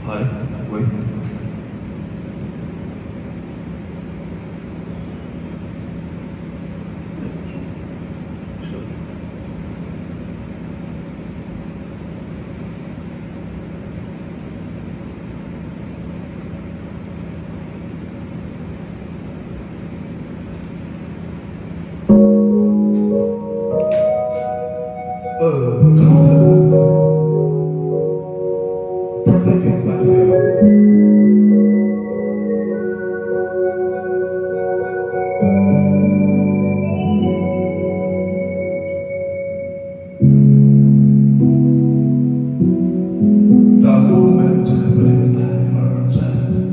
嗨，喂。prohibit my feel.当我们只为爱而战，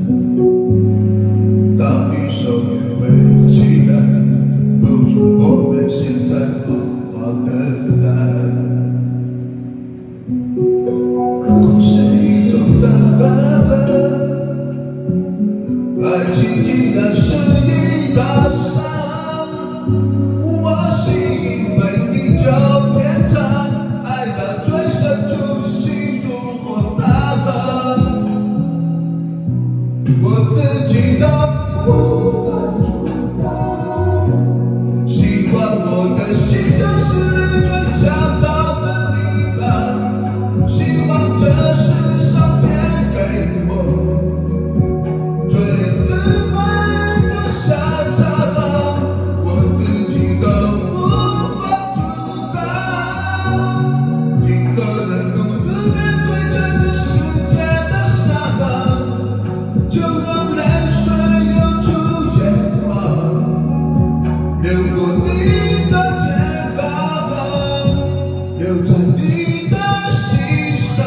当一首歌为期待，不如我们现在好好的谈。哭是一种打扮，爱情竟然是一道伤。我是以为你就天长，爱到最深处心如火大般，我自己都无法做到。希望我的心就是你最想到的地方，希望这是上天给我最自卑的下场，我自己都无法做到。一个人独自面对整个世界的伤痕，就让泪水流出眼眶，流过你的肩膀，留在你的心上。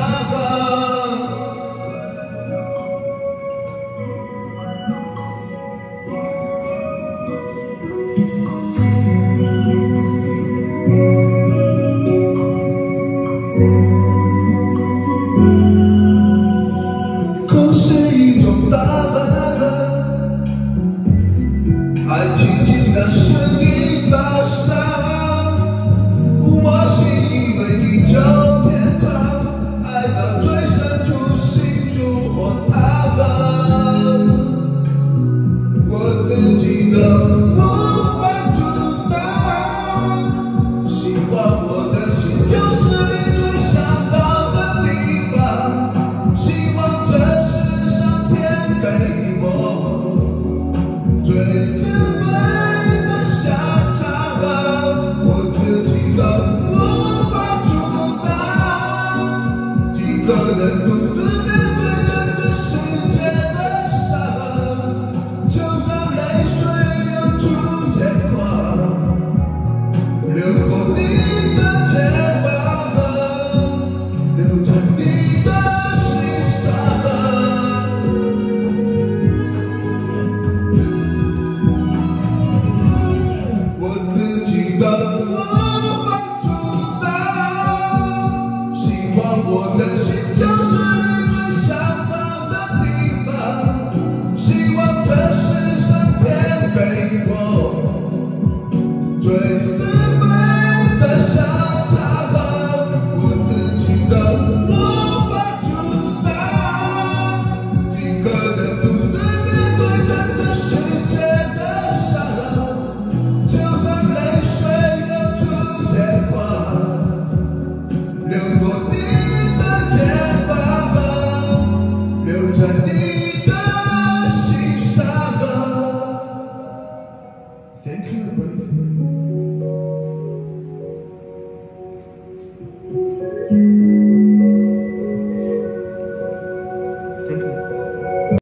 哭是一种打扮，爱情竟然是一道伤。我是以为你就天长，爱到最深处心如火塌方，我自己都无法阻挡。希望我的心就是你最想到的地方，希望这是上天给我最自卑的下场，我自己都无法阻挡。一个人独自面